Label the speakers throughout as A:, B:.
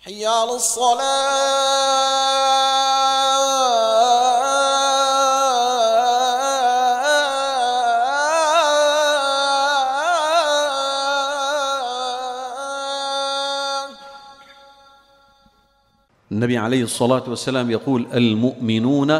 A: حي على الصلاة.
B: النبي عليه الصلاة والسلام يقول: المؤمنون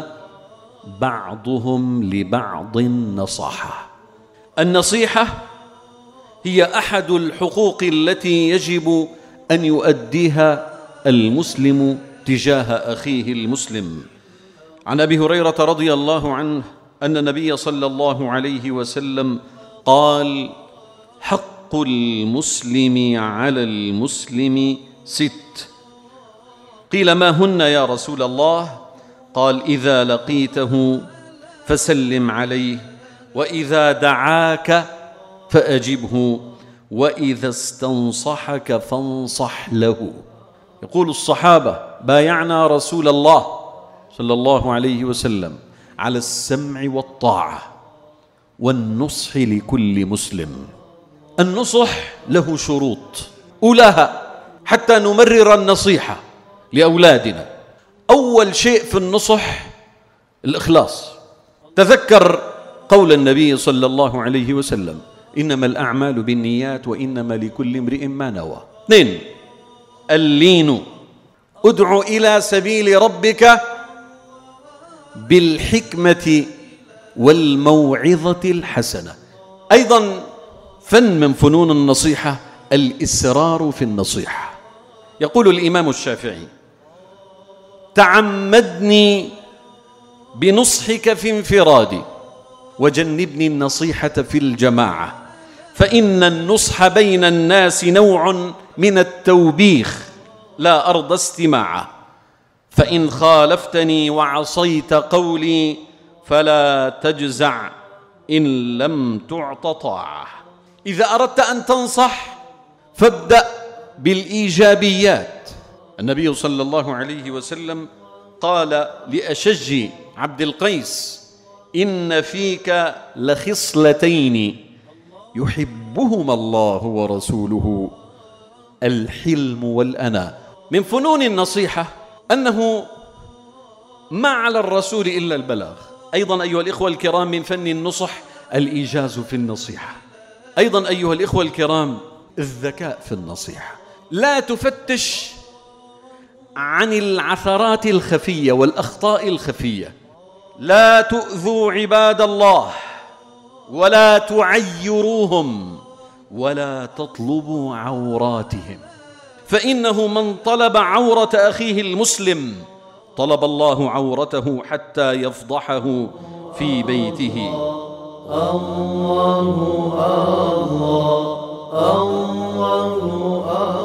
B: بعضهم لبعض نصاحة. النصيحة هي أحد الحقوق التي يجب أن يؤديها المسلم تجاه أخيه المسلم. عن أبي هريرة رضي الله عنه أن النبي صلى الله عليه وسلم قال: حق المسلم على المسلم 6. قيل: ما هن يا رسول الله؟ قال: إذا لقيته فسلم عليه، وإذا دعاك فأجبه، وإذا استنصحك فانصح له. يقول الصحابة: بايعنا رسول الله صلى الله عليه وسلم على السمع والطاعة والنصح لكل مسلم. النصح له شروط، أولاها حتى نمرر النصيحة لأولادنا. أول شيء في النصح الإخلاص. تذكر قول النبي صلى الله عليه وسلم: إنما الأعمال بالنيات وإنما لكل امرئ ما نوى. 2. اللين. ادع إلى سبيل ربك بالحكمة والموعظة الحسنة. أيضا فن من فنون النصيحة الإسرار في النصيحة. يقول الإمام الشافعي: تعمدني بنصحك في انفرادي وجنبني النصيحة في الجماعة، فإن النصح بين الناس نوع من التوبيخ لا أرضى استماعه، فإن خالفتني وعصيت قولي فلا تجزع إن لم تعط طاعة. إذا أردت أن تنصح فابدأ بالإيجابيات. النبي صلى الله عليه وسلم قال لأشج عبد القيس: إن فيك لخصلتين يحبهما الله ورسوله، الحلم والأناة. من فنون النصيحة أنه ما على الرسول إلا البلاغ. أيضا أيها الإخوة الكرام، من فن النصح الإيجاز في النصيحة. أيضا أيها الإخوة الكرام الذكاء في النصيحة. لا تفتش عن العثرات الخفية والأخطاء الخفية. لا تؤذوا عباد الله ولا تعيروهم ولا تطلبوا عوراتهم، فإنه من طلب عورة أخيه المسلم طلب الله عورته حتى يفضحه في بيته. الله الله الله الله